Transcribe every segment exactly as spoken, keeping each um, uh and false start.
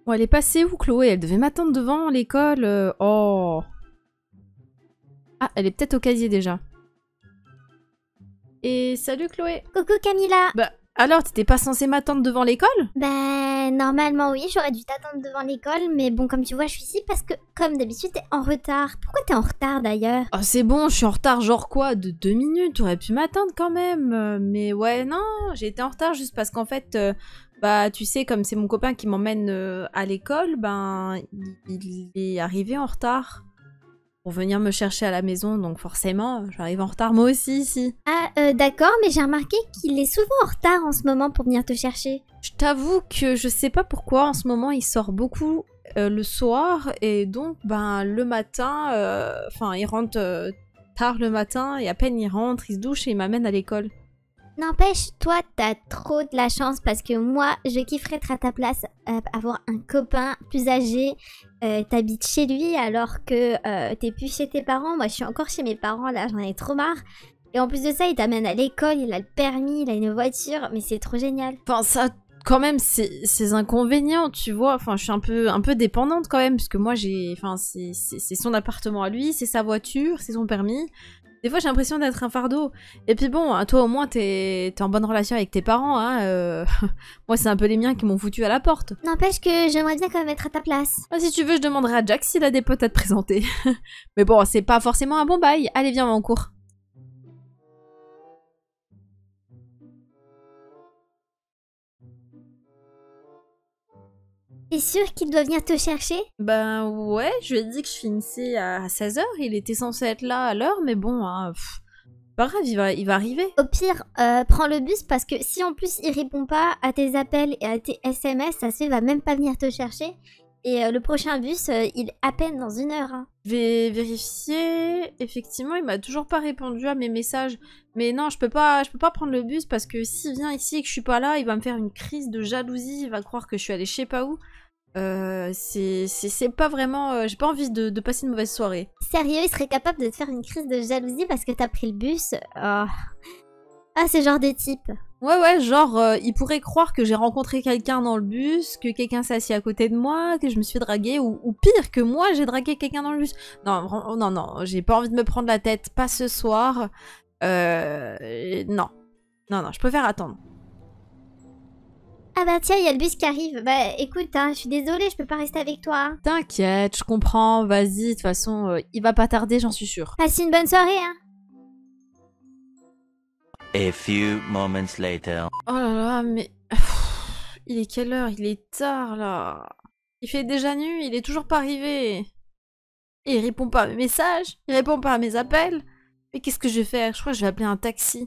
Bon, elle est passée où, Chloé? Elle devait m'attendre devant l'école. euh, Oh. Ah, elle est peut-être au casier déjà. Et salut, Chloé. Coucou Camilla. Bah, alors, t'étais pas censée m'attendre devant l'école? Ben, normalement oui, j'aurais dû t'attendre devant l'école, mais bon, comme tu vois, je suis ici parce que, comme d'habitude, t'es en retard. Pourquoi t'es en retard d'ailleurs? Oh, c'est bon, je suis en retard, genre quoi? De deux minutes? T'aurais pu m'attendre quand même. euh, Mais ouais, non, j'ai été en retard juste parce qu'en fait, euh, bah, tu sais, comme c'est mon copain qui m'emmène euh, à l'école, ben, il, il est arrivé en retard pour venir me chercher à la maison, donc forcément, j'arrive en retard moi aussi ici. Ah, euh, d'accord, mais j'ai remarqué qu'il est souvent en retard en ce moment pour venir te chercher. Je t'avoue que je sais pas pourquoi en ce moment il sort beaucoup euh, le soir et donc ben le matin, enfin il rentre euh, tard le matin et à peine il rentre, il se douche et il m'amène à l'école. N'empêche, toi, t'as trop de la chance parce que moi, je kifferais être à ta place, euh, avoir un copain plus âgé. Euh, T'habites chez lui alors que euh, t'es plus chez tes parents. Moi, je suis encore chez mes parents, là, j'en ai trop marre. Et en plus de ça, il t'amène à l'école, il a le permis, il a une voiture, mais c'est trop génial. Enfin ça quand même c'est ses inconvénients, tu vois. Enfin je suis un peu un peu dépendante quand même parce que moi j'ai enfin c'est c'est son appartement à lui, c'est sa voiture, c'est son permis. Des fois, j'ai l'impression d'être un fardeau. Et puis bon, toi au moins, t'es en bonne relation avec tes parents. Hein, euh... Moi, c'est un peu les miens qui m'ont foutu à la porte. N'empêche que j'aimerais bien quand même être à ta place. Ah, si tu veux, je demanderai à Jack s'il a des potes à te présenter. Mais bon, c'est pas forcément un bon bail. Allez, viens, on va en cours. T'es sûr qu'il doit venir te chercher? Ben ouais, je lui ai dit que je finissais à seize heures. Il était censé être là à l'heure, mais bon, hein, pff, pas grave, il va, il va arriver. Au pire, euh, prends le bus parce que si en plus il répond pas à tes appels et à tes S M S, ça se fait, il va même pas venir te chercher. Et euh, le prochain bus, euh, il est à peine dans une heure. Hein. Je vais vérifier. Effectivement, il m'a toujours pas répondu à mes messages. Mais non, je peux pas, je peux pas prendre le bus parce que s'il vient ici et que je suis pas là, il va me faire une crise de jalousie. Il va croire que je suis allée je sais pas où. Euh, c'est pas vraiment... Euh, j'ai pas envie de, de passer une mauvaise soirée. Sérieux, il serait capable de te faire une crise de jalousie parce que t'as pris le bus? Oh. Ah, c'est genre de type. Ouais, ouais, genre, euh, il pourrait croire que j'ai rencontré quelqu'un dans le bus, que quelqu'un s'est assis à côté de moi, que je me suis draguée, ou, ou pire, que moi, j'ai dragué quelqu'un dans le bus. Non, non, non, j'ai pas envie de me prendre la tête, pas ce soir. Euh... Non. Non, non, je préfère attendre. Ah bah tiens, il y a le bus qui arrive. Bah écoute, hein, je suis désolée, je peux pas rester avec toi. Hein. T'inquiète, je comprends, vas-y, de toute façon, euh, il va pas tarder, j'en suis sûre. Passe une bonne soirée, hein. A few moments later. Oh là là, mais... Pff, il est quelle heure? Il est tard, là. Il fait déjà nuit, il est toujours pas arrivé. Et il répond pas à mes messages, il répond pas à mes appels. Mais qu'est-ce que je vais faire? Je crois que je vais appeler un taxi.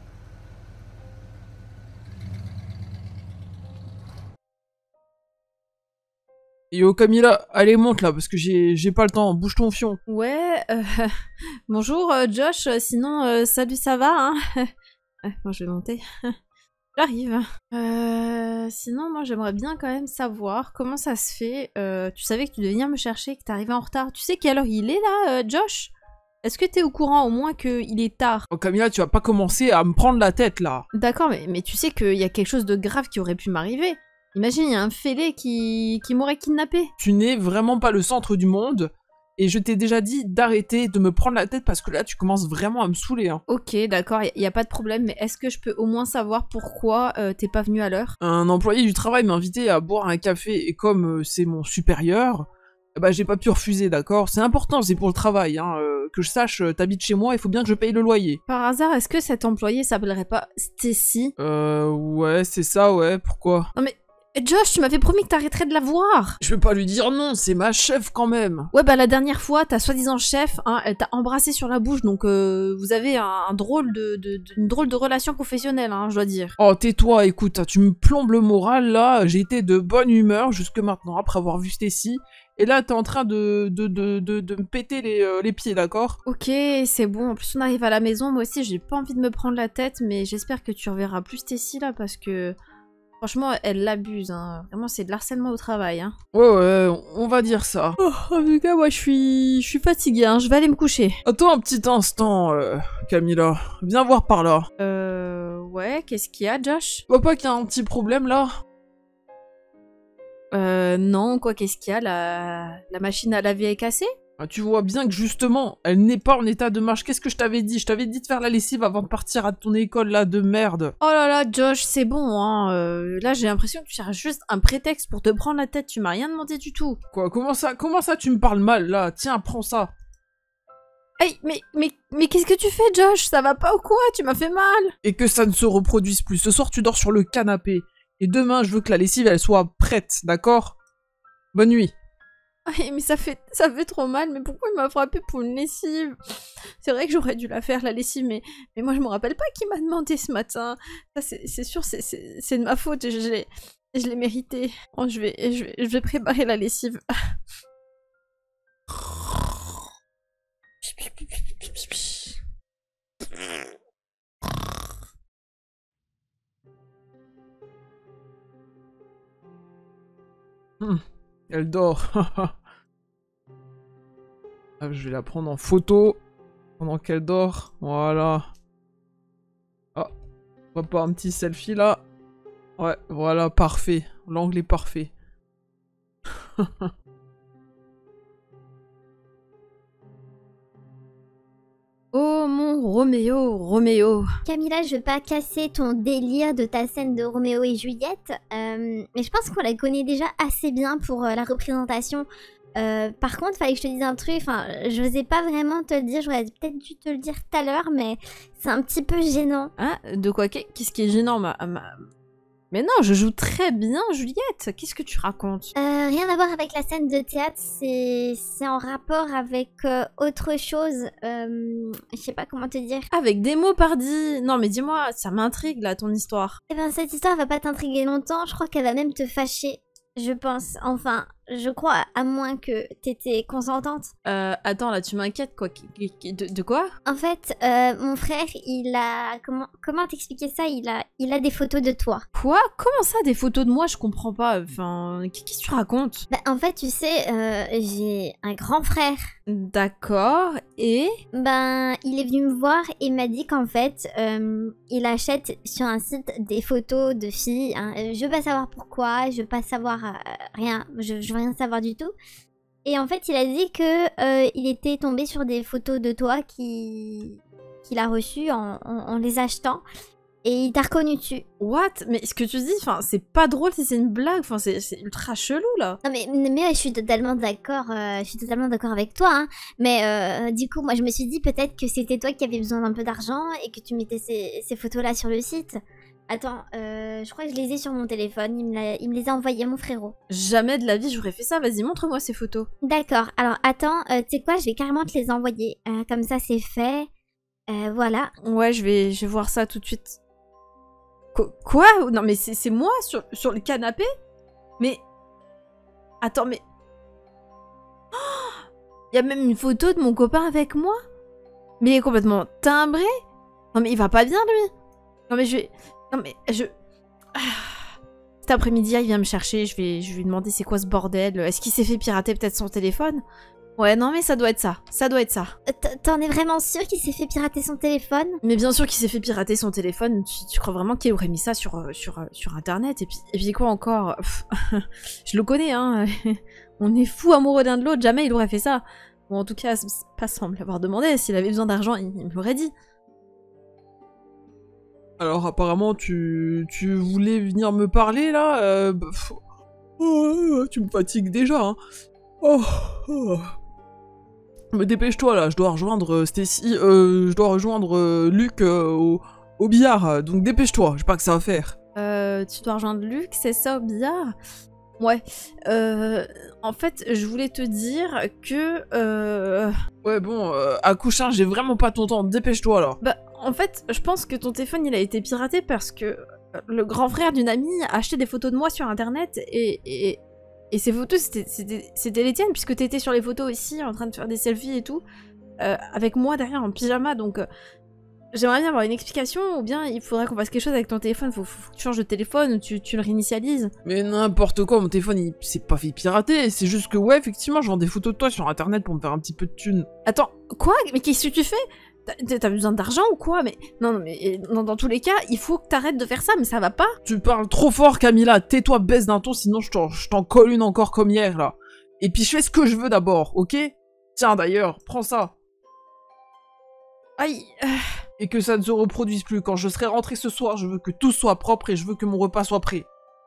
Yo Camilla, allez monte là parce que j'ai pas le temps, bouge ton fion. Ouais, euh, bonjour euh, Josh, sinon euh, salut ça va hein. Bon je vais monter, j'arrive. Euh, sinon moi j'aimerais bien quand même savoir comment ça se fait, euh, tu savais que tu devais venir me chercher, que t'es arrivé en retard, tu sais quelle heure il est là euh, Josh? Est-ce que t'es au courant au moins qu'il est tard? Oh Camilla, tu vas pas commencer à me prendre la tête là. D'accord, mais, mais tu sais qu'il y a quelque chose de grave qui aurait pu m'arriver. Imagine, il y a un fêlé qui, qui m'aurait kidnappé. Tu n'es vraiment pas le centre du monde, et je t'ai déjà dit d'arrêter de me prendre la tête parce que là tu commences vraiment à me saouler. Hein. Ok, d'accord, il n'y a pas de problème, mais est-ce que je peux au moins savoir pourquoi euh, t'es pas venu à l'heure? Un employé du travail m'a invité à boire un café, et comme euh, c'est mon supérieur, bah j'ai pas pu refuser, d'accord? C'est important, c'est pour le travail, hein. Euh, que je sache, euh, t'habites chez moi, il faut bien que je paye le loyer. Par hasard, est-ce que cet employé s'appellerait pas Stacy? Euh, ouais, c'est ça, ouais, pourquoi? Non mais... Josh, tu m'avais promis que t'arrêterais de la voir. Je peux pas lui dire non, c'est ma chef quand même. Ouais bah la dernière fois, ta soi-disant chef, hein, elle t'a embrassé sur la bouche, donc euh, vous avez un, un drôle de, de, de, une drôle de relation professionnelle, hein, je dois dire. Oh tais-toi, écoute, tu me plombes le moral là, j'ai été de bonne humeur jusque maintenant après avoir vu Stacy, et là t'es en train de, de, de, de, de me péter les, euh, les pieds, d'accord? Ok, c'est bon, en plus on arrive à la maison, moi aussi j'ai pas envie de me prendre la tête, mais j'espère que tu reverras plus Stacy là, parce que... Franchement, elle l'abuse, hein. Vraiment, c'est de l'harcèlement au travail, hein. Ouais, ouais, on va dire ça. Oh, en tout cas, moi, je suis... Je suis fatiguée, hein. Je vais aller me coucher. Attends un petit instant, euh, Camilla. Viens voir par là. Euh...... 'Ggh, euh... Ouais, qu'est-ce qu'il y a, Josh? Tu vois pas qu'il y a un petit problème, là? Euh, non, quoi, qu'est-ce qu'il y a? La... la machine à laver est cassée? Ah, tu vois bien que justement, elle n'est pas en état de marche. Qu'est-ce que je t'avais dit? Je t'avais dit de faire la lessive avant de partir à ton école là de merde. Oh là là, Josh, c'est bon, hein. euh, là, j'ai l'impression que tu cherches juste un prétexte pour te prendre la tête. Tu m'as rien demandé du tout. Quoi? Comment ça? Comment ça tu me parles mal là? Tiens, prends ça. Hey, mais, mais, mais qu'est-ce que tu fais, Josh? Ça va pas ou quoi? Tu m'as fait mal. Et que ça ne se reproduise plus. Ce soir, tu dors sur le canapé. Et demain, je veux que la lessive, elle soit prête, d'accord? Bonne nuit. Ay, mais ça fait, ça fait trop mal. Mais pourquoi il m'a frappé pour une lessive? C'est vrai que j'aurais dû la faire, la lessive, mais, mais moi, je me rappelle pas qui m'a demandé ce matin. Ça, c'est c'est sûr, c'est c'est- c'est de ma faute. Je, je l'ai je l'ai mérité. Oh, je, vais, je, vais, je vais préparer la lessive. Hum, elle dort. Ah, je vais la prendre en photo pendant qu'elle dort. Voilà. Ah, on va pas un petit selfie là. Ouais, voilà, parfait. L'angle est parfait. Oh mon Roméo, Roméo. Camilla, je veux pas casser ton délire de ta scène de Roméo et Juliette, euh, mais je pense qu'on la connaît déjà assez bien pour euh, la représentation. Euh, par contre, fallait que je te dise un truc, enfin, je n'osais pas vraiment te le dire, j'aurais peut-être dû te le dire tout à l'heure, mais c'est un petit peu gênant. Hein? De quoi? Qu'est-ce qui est gênant, ma... ma... Mais non, je joue très bien, Juliette. Qu'est-ce que tu racontes? Euh, rien à voir avec la scène de théâtre, c'est c'est en rapport avec euh, autre chose. Euh, je sais pas comment te dire. Avec des mots pardi. Non, mais dis-moi, ça m'intrigue, là, ton histoire. Eh ben, cette histoire va pas t'intriguer longtemps, je crois qu'elle va même te fâcher. Je pense, enfin, je crois, à moins que t'étais consentante. Euh, attends, là, tu m'inquiètes, quoi. Qui- qui- De, de quoi? En fait, euh, mon frère, il a... Comment, comment t'expliquer ça? Il a, il a des photos de toi. Quoi? Comment ça, des photos de moi? Je comprends pas. Enfin, qu'est-ce que tu racontes? Bah, en fait, tu sais, euh, j'ai un grand frère. D'accord, et... Ben, il est venu me voir et m'a dit qu'en fait, euh, il achète sur un site des photos de filles. Hein. Euh, Je veux pas savoir pourquoi, je veux pas savoir euh, rien, je, je veux rien savoir du tout. Et en fait, il a dit que euh, il était tombé sur des photos de toi qui qu'il a reçues en, en- en les achetant. Et il t'a reconnu dessus. What? Mais ce que tu dis, enfin, c'est pas drôle si c'est une blague. Enfin, c'est c'est ultra chelou, là. Non mais, mais ouais, je suis totalement d'accord, euh, je suis totalement d'accord avec toi, hein. Mais euh, du coup, moi je me suis dit peut-être que c'était toi qui avais besoin d'un peu d'argent et que tu mettais ces, ces photos-là sur le site. Attends, euh, je crois que je les ai sur mon téléphone, il me, l'a- il me les a envoyés, mon frérot. Jamais de la vie j'aurais fait ça. Vas-y, montre-moi ces photos. D'accord, alors attends, euh, tu sais quoi, je vais carrément te les envoyer. Euh, comme ça c'est fait. Euh, voilà. Ouais, je vais, je vais voir ça tout de suite. Qu- Quoi? Non, mais c'est c'est moi sur, sur le canapé? Mais... Attends, mais... Il y a même une photo de mon copain avec moi? Mais il est complètement timbré? Non, mais il va pas bien, lui? Non, mais je vais... Non, mais je... Ah. Cet après-midi, il vient me chercher, je vais, je vais lui demander c'est quoi ce bordel. Est-ce qu'il s'est fait pirater peut-être son téléphone? Ouais, non, mais ça doit être ça. Ça doit être ça. Euh, t- T'en es vraiment sûr qu'il s'est fait pirater son téléphone? Mais bien sûr qu'il s'est fait pirater son téléphone. Tu, tu crois vraiment qu'il aurait mis ça sur, euh, sur, euh, sur internet? Et puis, et puis quoi encore? Pff, je le connais, hein. On est fous amoureux l'un de l'autre. Jamais il aurait fait ça. Ou en tout cas, c'est pas sans me l'avoir demandé. S'il avait besoin d'argent, il, il me l'aurait dit. Alors apparemment tu, tu voulais venir me parler là euh, bah, pff, oh, tu me fatigues déjà hein. Oh, oh. Mais dépêche-toi là, je dois rejoindre euh, Stacy, euh, je dois rejoindre euh, Luc euh, au, au billard, donc dépêche-toi, j'ai pas que ça à faire. Euh, tu dois rejoindre Luc, c'est ça, au billard? Ouais. Euh, en fait, je voulais te dire que... Euh... Ouais bon, euh, à couchin, j'ai vraiment pas ton temps, dépêche-toi là. Bah, en fait, je pense que ton téléphone, il a été piraté parce que euh, le grand frère d'une amie a acheté des photos de moi sur internet et... et... Et ces photos, c'était- c'était c'était les tiennes, puisque t'étais sur les photos aussi, en train de faire des selfies et tout, euh, avec moi derrière en pyjama, donc euh, j'aimerais bien avoir une explication, ou bien il faudrait qu'on fasse quelque chose avec ton téléphone, faut, faut que tu changes de téléphone, ou tu, tu le réinitialises. Mais n'importe quoi, mon téléphone il s'est pas fait pirater, c'est juste que ouais, effectivement, je vends des photos de toi sur internet pour me faire un petit peu de thunes. Attends, quoi? Mais qu'est-ce que tu fais? T'as t'as besoin d'argent ou quoi? Mais non, non, mais dans, dans tous les cas, il faut que t'arrêtes de faire ça, mais ça va pas. Tu parles trop fort, Camilla. Tais-toi, baisse d'un ton, sinon je t'en je t'en colle une encore comme hier, là. Et puis je fais ce que je veux d'abord, ok? Tiens, d'ailleurs, prends ça. Aïe. euh, Et que ça ne se reproduise plus. Quand je serai rentré ce soir, je veux que tout soit propre et je veux que mon repas soit prêt.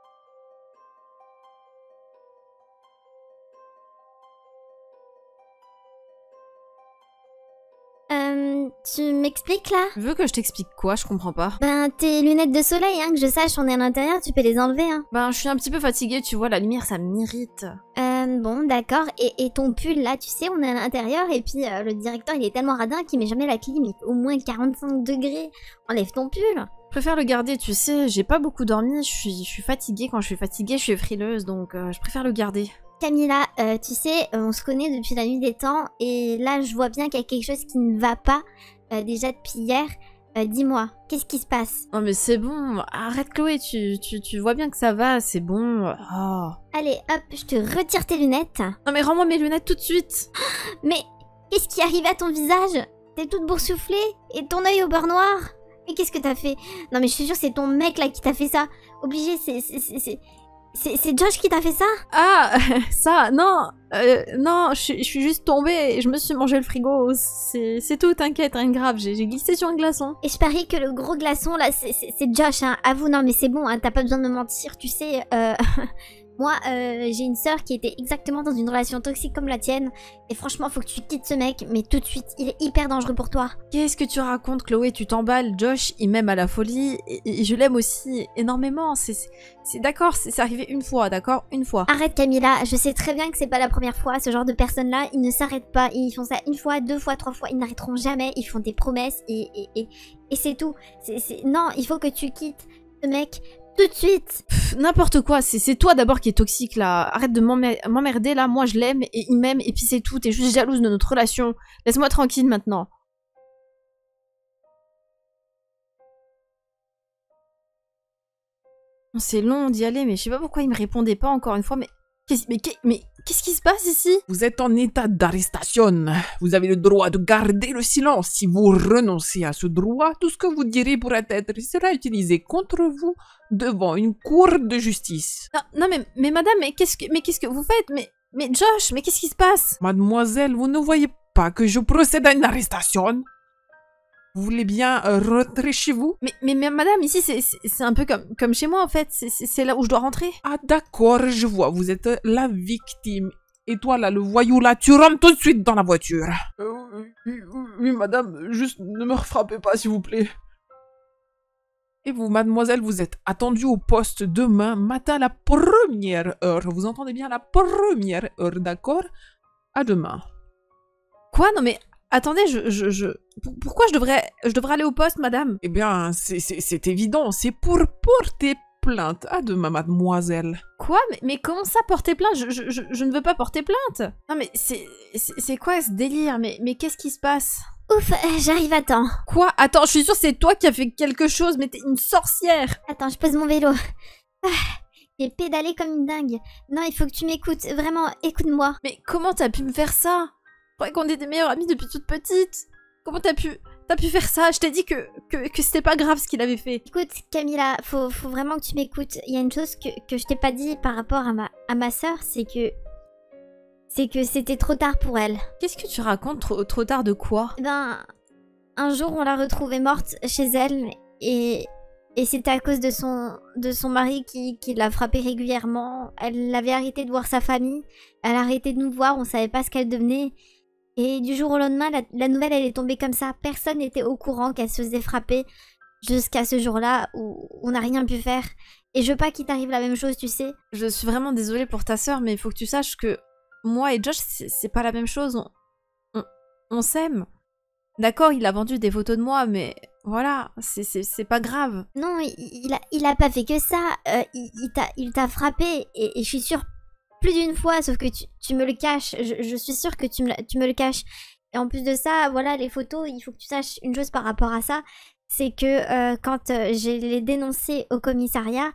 Euh, tu m'expliques là? Tu veux que je t'explique quoi? Je comprends pas. Ben, tes lunettes de soleil, hein, que je sache, on est à l'intérieur, tu peux les enlever, hein. Ben, je suis un petit peu fatiguée, tu vois, la lumière, ça m'irrite. Euh, bon, d'accord. Et, et ton pull, là, tu sais, on est à l'intérieur, et puis euh, le directeur, il est tellement radin qu'il met jamais la clim, il fait au moins quarante-cinq degrés. Enlève ton pull. Je préfère le garder, tu sais, j'ai pas beaucoup dormi, je suis, je suis fatiguée. Quand je suis fatiguée, je suis frileuse, donc euh, je préfère le garder. Camilla, euh, tu sais, euh, on se connaît depuis la nuit des temps, et là, je vois bien qu'il y a quelque chose qui ne va pas, euh, déjà depuis hier. Euh, dis-moi, qu'est-ce qui se passe? Non mais c'est bon, arrête Chloé, tu, tu, tu vois bien que ça va, c'est bon. Oh. Allez, hop, je te retire tes lunettes. Non mais rends-moi mes lunettes tout de suite. Mais qu'est-ce qui arrive à ton visage? T'es toute boursouflée, et ton œil au beurre noir? Mais qu'est-ce que t'as fait? Non mais je suis sûre c'est ton mec là qui t'a fait ça. Obligé, c'est... c'est... c'est... C'est c'est Josh qui t'a fait ça? Ah, ça, non, euh, non, je suis- je suis juste tombée et je me suis mangé le frigo, c'est c'est tout, t'inquiète, rien de grave, j'ai j'ai glissé sur un glaçon. Et je parie que le gros glaçon là, c'est c'est- c'est Josh, hein. Avoue, non mais c'est bon, hein, t'as pas besoin de me mentir, tu sais, euh... Moi, euh, j'ai une sœur qui était exactement dans une relation toxique comme la tienne. Et franchement, faut que tu quittes ce mec, mais tout de suite, il est hyper dangereux pour toi. Qu'est-ce que tu racontes, Chloé, tu t'emballes, Josh, il m'aime à la folie, et, et je l'aime aussi énormément, c'est... c'est d'accord, c'est c'est arrivé une fois, d'accord? Une fois. Arrête Camilla, je sais très bien que c'est pas la première fois, ce genre de personnes-là, ils ne s'arrêtent pas, ils font ça une fois, deux fois, trois fois, ils n'arrêteront jamais, ils font des promesses et, et, et, et c'est tout. C'est, c'est... Non, il faut que tu quittes ce mec tout de suite. Pff, n'importe quoi, c'est c'est toi d'abord qui est toxique là, arrête de m'emmer- m'emmerder là, moi je l'aime et il m'aime et puis c'est tout, t'es juste jalouse de notre relation, laisse-moi tranquille maintenant. C'est long d'y aller, mais je sais pas pourquoi il me répondait pas encore une fois, mais qu'est-ce mais, qu'est- mais qu'est-ce qui se passe ici? Vous êtes en état d'arrestation. Vous avez le droit de garder le silence. Si vous renoncez à ce droit, tout ce que vous direz pourra être sera utilisé contre vous devant une cour de justice. Non, non mais, mais madame, mais qu'est-ce que, mais qu'est-ce que vous faites? Mais, mais Josh, mais qu'est-ce qui se passe? Mademoiselle, vous ne voyez pas que je procède à une arrestation? Vous voulez bien euh, rentrer chez vous? Mais, mais, mais madame, ici c'est c'est- c'est un peu comme, comme chez moi en fait, c'est- c'est c'est là où je dois rentrer. Ah d'accord, je vois, vous êtes la victime. Et toi là, le voyou là, tu rentres tout de suite dans la voiture. Euh, oui, oui, oui, madame, juste ne me frappez pas s'il vous plaît. Et vous, mademoiselle, vous êtes attendue au poste demain matin à la première heure. Vous entendez bien, la première heure, d'accord? À demain. Quoi? Non mais, attendez, je, je, je... pour- Pourquoi je devrais, je devrais aller au poste, madame? Eh bien, c'est- c'est c'est évident, c'est pour porter plainte. À demain, mademoiselle. Quoi? Mais, mais comment ça, porter plainte? je, je, je, je ne veux pas porter plainte. Non mais, c'est c'est c'est quoi ce délire? Mais, mais qu'est-ce qui se passe? Ouf, euh, j'arrive à temps. Quoi? Attends, je suis sûre que c'est toi qui as fait quelque chose, mais t'es une sorcière! Attends, je pose mon vélo. Ah, j'ai pédalé comme une dingue. Non, il faut que tu m'écoutes, vraiment, écoute-moi. Mais comment t'as pu me faire ça? Je croyais qu'on était meilleures amies depuis toute petite. Comment t'as pu... T'as pu faire ça? Je t'ai dit que, que, que c'était pas grave ce qu'il avait fait. Écoute, Camilla, faut, faut vraiment que tu m'écoutes. Il y a une chose que, que je t'ai pas dit par rapport à ma, à ma sœur, c'est que... C'est que c'était trop tard pour elle. Qu'est-ce que tu racontes trop, trop tard de quoi? Eh ben, un jour, on l'a retrouvée morte chez elle et, et c'était à cause de son, de son mari qui, qui l'a frappée régulièrement. Elle avait arrêté de voir sa famille, elle a arrêté de nous voir, on savait pas ce qu'elle devenait. Et du jour au lendemain, la, la nouvelle, elle est tombée comme ça. Personne n'était au courant qu'elle se faisait frapper jusqu'à ce jour-là où on n'a rien pu faire. Et je veux pas qu'il t'arrive la même chose, tu sais. Je suis vraiment désolée pour ta sœur, mais il faut que tu saches que moi et Josh, c'est c'est pas la même chose. On, on, on s'aime. D'accord, il a vendu des photos de moi, mais voilà, c'est- c'est c'est pas grave. Non, il, il, a, il a pas fait que ça. Euh, il il t'a il t'a frappé et, et je suis sûre plus d'une fois, sauf que tu, tu me le caches. Je, je suis sûre que tu me, la- tu me le caches. Et en plus de ça, voilà, les photos, il faut que tu saches une chose par rapport à ça. C'est que euh, quand euh, je l'ai dénoncé au commissariat,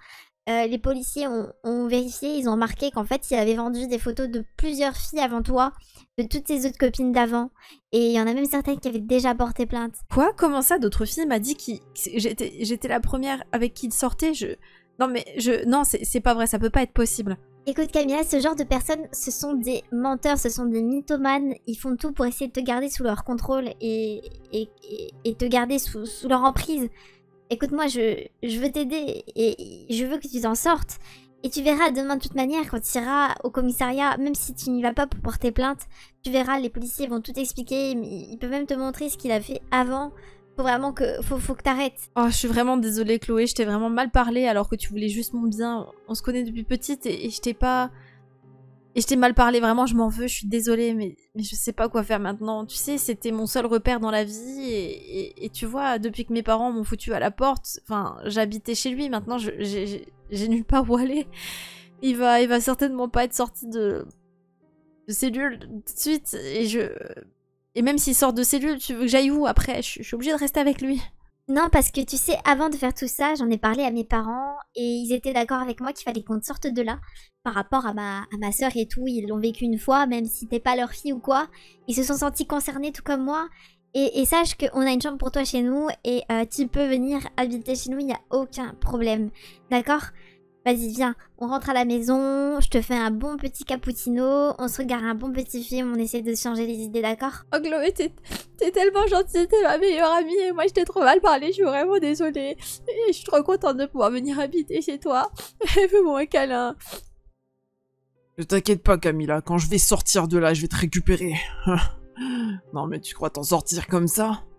euh, les policiers ont, ont vérifié, ils ont remarqué qu'en fait, il avait vendu des photos de plusieurs filles avant toi, de toutes ses autres copines d'avant. Et il y en a même certaines qui avaient déjà porté plainte. Quoi? Comment ça? D'autres filles m'a dit que j'étais j'étais la première avec qui il sortait. Je... Non mais je... Non, c'est pas vrai, ça peut pas être possible. Écoute Camilla, ce genre de personnes, ce sont des menteurs, ce sont des mythomanes. Ils font tout pour essayer de te garder sous leur contrôle et, et, et, et te garder sous, sous leur emprise. Écoute-moi, je, je veux t'aider et je veux que tu t'en sortes. Et tu verras demain de toute manière, quand tu iras au commissariat, même si tu n'y vas pas pour porter plainte, tu verras, les policiers vont tout expliquer. Ils peuvent même te montrer ce qu'il a fait avant. Faut vraiment que... Faut, faut que t'arrêtes. Oh, je suis vraiment désolée, Chloé. Je t'ai vraiment mal parlé alors que tu voulais juste mon bien. On se connaît depuis petite et, et je t'ai pas... Et je t'ai mal parlé. Vraiment, je m'en veux. Je suis désolée, mais, mais je sais pas quoi faire maintenant. Tu sais, c'était mon seul repère dans la vie. Et, et, et tu vois, depuis que mes parents m'ont foutu à la porte, enfin, j'habitais chez lui. Maintenant, j'ai nulle part où aller. Il va, il va certainement pas être sorti de, de cellule tout de suite. Et je... Et même s'il sort de cellule, tu veux que j'aille où après? Je suis obligée de rester avec lui. Non, parce que tu sais, avant de faire tout ça, j'en ai parlé à mes parents et ils étaient d'accord avec moi qu'il fallait qu'on sorte de là. Par rapport à ma, à ma soeur et tout, ils l'ont vécu une fois, même si t'es pas leur fille ou quoi. Ils se sont sentis concernés tout comme moi. Et, et sache qu'on a une chambre pour toi chez nous et euh, tu peux venir habiter chez nous, il n'y a aucun problème. D'accord ? Vas-y, viens, on rentre à la maison, je te fais un bon petit cappuccino, on se regarde un bon petit film, on essaie de se changer les idées, d'accord? Oh Chloé, t'es tellement gentille, t'es ma meilleure amie et moi je t'ai trop mal parlé, je suis vraiment désolée. Et je suis trop contente de pouvoir venir habiter chez toi. Fais-moi un câlin. Ne t'inquiète pas Camilla, quand je vais sortir de là, je vais te récupérer. Non mais tu crois t'en sortir comme ça?